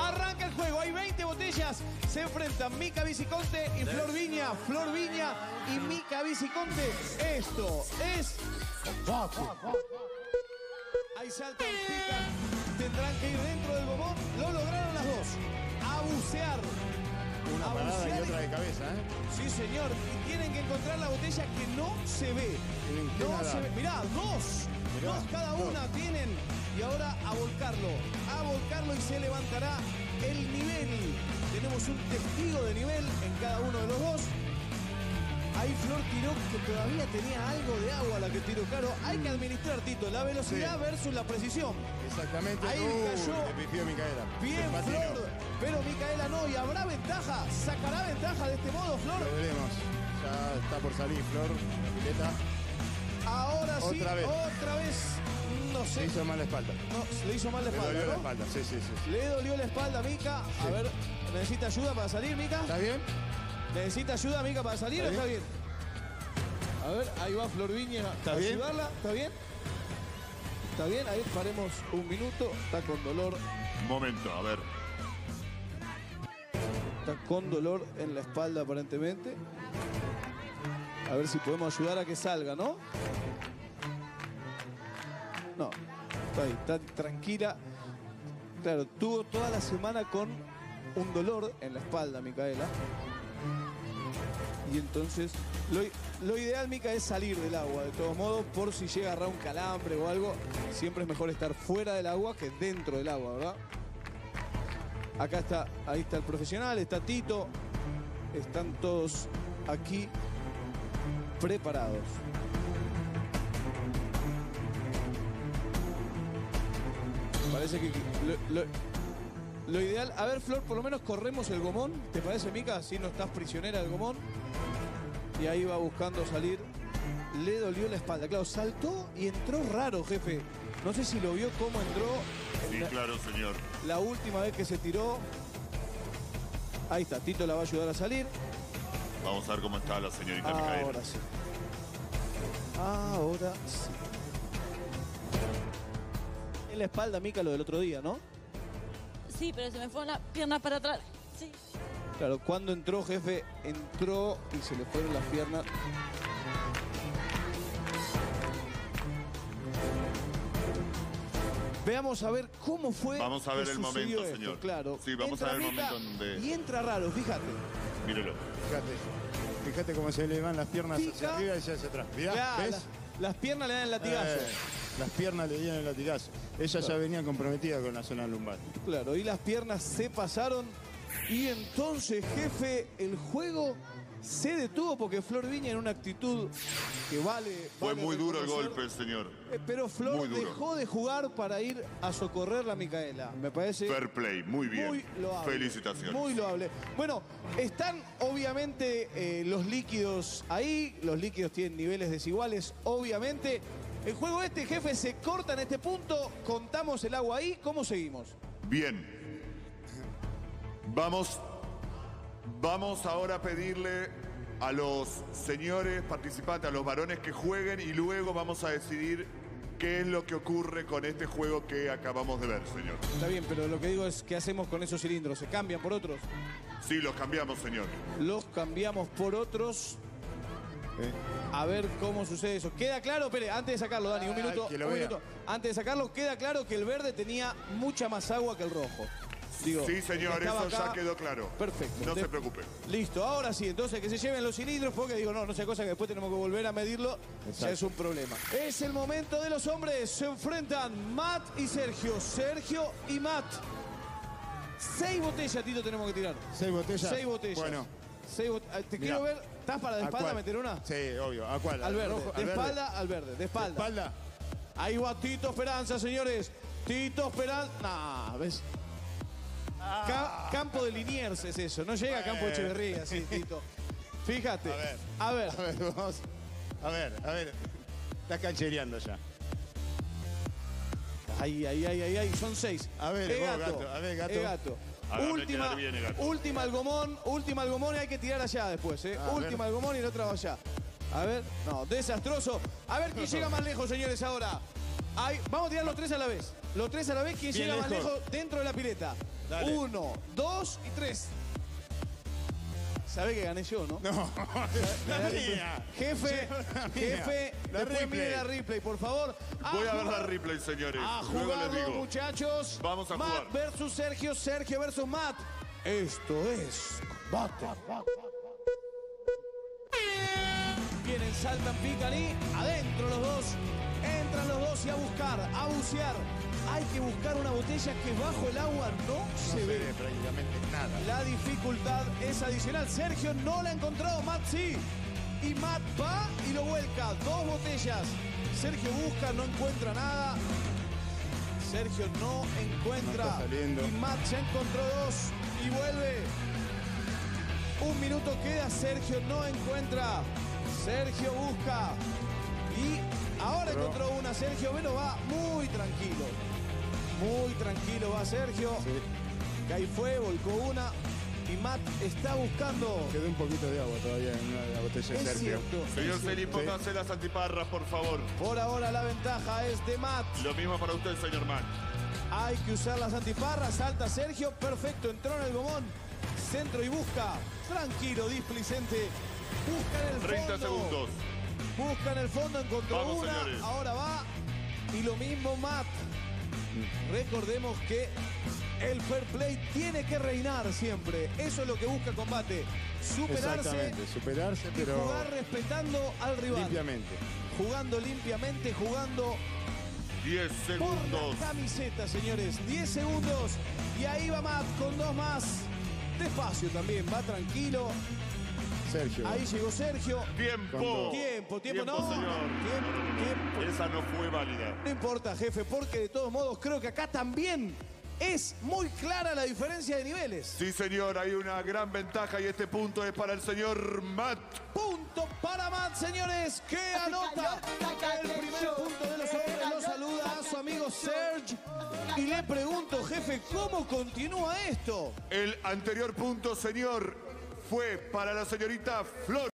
Arranca el juego, hay 20 botellas. Se enfrentan Mica Viciconte y Flor Viña. Flor Viña y Mica Viciconte. Esto es... Ahí saltan, pican. Tendrán que ir dentro del gomón. Lo lograron las dos. A bucear. Una parada y otra de cabeza, ¿eh? Sí, señor. Y tienen que encontrar la botella que no se ve. No se ve. Mirá, dos. Mirá, dos cada una tienen. Y ahora a volcarlo. A volcarlo y se levantará el nivel. Tenemos un testigo de nivel en cada uno de los dos. Ahí Flor tiró que todavía tenía algo de agua la que tiró. Claro, hay que administrar, Tito, la velocidad versus la precisión. Exactamente. Ahí cayó. Le pifió Micaela. Bien, Flor. Pero Micaela no. ¿Y habrá ventaja? ¿Sacará ventaja de este modo, Flor? Lo veremos. Ya está por salir Flor, la pileta. Ahora sí, otra vez. No sé. Le hizo mal la espalda. No, le hizo mal la espalda, Le dolió ¿no? la espalda, sí, sí, sí. Le dolió la espalda a Mica. A ver, ¿necesita ayuda para salir, Mica? ¿Está bien? ¿Necesita ayuda, Mica, para salir o está bien? A ver, ahí va Flor Viña a ayudarla. ¿Está bien? ¿Está bien? Ahí paremos un minuto. Está con dolor. Momento, a ver. Está con dolor en la espalda, aparentemente. A ver si podemos ayudar a que salga, ¿no? No, está ahí, está tranquila. Claro, tuvo toda la semana con un dolor en la espalda, Micaela. Y entonces, lo ideal, Mica, es salir del agua. De todos modos, por si llega a agarrar un calambre o algo, siempre es mejor estar fuera del agua que dentro del agua, ¿verdad? Acá está, ahí está el profesional, está Tito. Están todos aquí preparados. Parece que lo ideal... A ver, Flor, por lo menos corremos el gomón. ¿Te parece, Mica? Así no estás prisionera del gomón. Y ahí va buscando salir. Le dolió la espalda. Claro, saltó y entró raro, jefe. No sé si lo vio cómo entró. Sí, claro, señor. La última vez que se tiró. Ahí está, Tito la va a ayudar a salir. Vamos a ver cómo está la señorita Micaela. Ahora sí. Ahora sí. En la espalda, Mica, lo del otro día, ¿no? Sí, pero se me fueron las piernas para atrás. Sí. Claro, cuando entró, jefe, entró y se le fueron las piernas. Veamos a ver cómo fue. Vamos a ver el momento, esto, señor. Claro. Sí, vamos a ver el momento en donde... Y entra raro, fíjate. Mírelo. Fíjate cómo se le van las piernas Pica. hacia arriba y hacia atrás. Mirá, Claro, ¿ves? las piernas le dan el latigazo. Las piernas le dieron el latigazo. Ella ya venía comprometida con la zona lumbar. Claro, y las piernas se pasaron. Y entonces, jefe, el juego se detuvo porque Flor Viña en una actitud que vale... Fue muy duro el reconocer. golpe, señor. Pero Flor Muy duro. dejó de jugar para ir a socorrer a Micaela. Me parece... Fair play, muy bien. Muy loable. Felicitaciones. Muy loable. Bueno, están obviamente los líquidos ahí. Los líquidos tienen niveles desiguales, obviamente. El juego este, jefe, se corta en este punto. Contamos el agua ahí. ¿Cómo seguimos? Bien. Vamos ahora a pedirle a los señores participantes, a los varones que jueguen y luego vamos a decidir qué es lo que ocurre con este juego que acabamos de ver, señor. Está bien, pero lo que digo es, ¿qué hacemos con esos cilindros? ¿Se cambian por otros? Sí, los cambiamos, señor. Los cambiamos por otros. A ver cómo sucede eso. ¿Queda claro? Espere, antes de sacarlo, Dani, un minuto. que lo Un vea. minuto. Antes de sacarlo, queda claro que el verde tenía mucha más agua que el rojo. Digo, Sí, señor, estaba eso acá. ya quedó claro. Perfecto. No se preocupe. Listo, ahora sí, entonces que se lleven los cilindros porque digo, no sea cosa que después tenemos que volver a medirlo. Ya es un problema. Es el momento de los hombres. Se enfrentan Matt y Sergio. Sergio y Matt. 6 botellas, Tito, tenemos que tirar. 6 botellas. 6 botellas. Bueno. Te Mirá. quiero ver. ¿Estás para de ¿A espalda cuál? meter una? Sí, obvio. ¿A cuál? Al verde. rojo? De ¿Al espalda verde? al verde. De espalda. ¿De espalda? Ahí va Tito Esperanza, señores. Tito Esperanza. Nah, ¿ves? Campo de Liniers es eso. No llega a Campo de Echeverría, sí, Tito. Fíjate. A ver. A ver, vamos. A ver. Estás canchereando ya. Ay. Son 6. A ver, vos, gato. A ver, gato. Gato. Hágame quedar bien, gato. Última al gomón y hay que tirar allá después, ¿eh? A Última ver. al gomón y la otra va allá. A ver, no, desastroso. A ver quién llega más lejos, señores, ahora. Ahí, vamos a tirar los 3 a la vez. Los tres a la vez, quien Bien llega más lejos. lejos dentro de la pileta. Dale. 1, 2 y 3. ¿Sabe que gané yo, no? No, la mía. Jefe, La mía. jefe, La después replay. mire la replay, por favor. Voy a ver la replay, señores. A Luego les jugarlo, digo. muchachos. Vamos a Matt jugar. versus Sergio, Sergio versus Matt. Esto es combate. Vienen, saltan, pican y adentro los dos. Entran los dos y a buscar, a bucear. Hay que buscar una botella que bajo el agua no se ve. prácticamente nada. La dificultad es adicional. Sergio no la ha encontrado, Matt sí. Y Matt va y lo vuelca. 2 botellas. Sergio busca, no encuentra nada. Sergio no encuentra. No está saliendo. Y Matt ya encontró 2 y vuelve. 1 minuto queda, Sergio no encuentra. Sergio busca. Y ahora Pero- encontró una. Sergio, pero va muy tranquilo. Muy tranquilo va Sergio. Sí. Que ahí fue, volcó una. Y Matt está buscando. Quedó un poquito de agua todavía en una de las botellas de Es Sergio. cierto. Señor es Celi, cierto. póngase las antiparras, por favor. Por ahora la ventaja es de Matt. Lo mismo para usted, señor Matt. Hay que usar las antiparras. Salta Sergio. Perfecto. Entró en el gomón. Centro y busca. Tranquilo, displicente. Busca en el 30 fondo. segundos. Busca en el fondo. Encontró Vamos, una. señores. Ahora va. Y lo mismo Matt. Recordemos que el fair play tiene que reinar siempre. Eso es lo que busca combate. Superarse Exactamente, superarse, y pero jugar respetando al rival. limpiamente. Jugando limpiamente, jugando 10 por segundos. la camiseta, señores. 10 segundos. Y ahí va Matt con 2 más. Despacio también, va tranquilo. Sergio. Ahí llegó Sergio. Tiempo. Tiempo, no. señor. Tiempo. Esa no fue válida. No importa, jefe, porque de todos modos creo que acá también es muy clara la diferencia de niveles. Sí, señor, hay una gran ventaja y este punto es para el señor Matt. Punto para Matt, señores, que anota el primer punto de los hombres. Lo saluda a su amigo Serge. Y le pregunto, jefe, ¿cómo continúa esto? El anterior punto, señor, fue para la señorita Flor.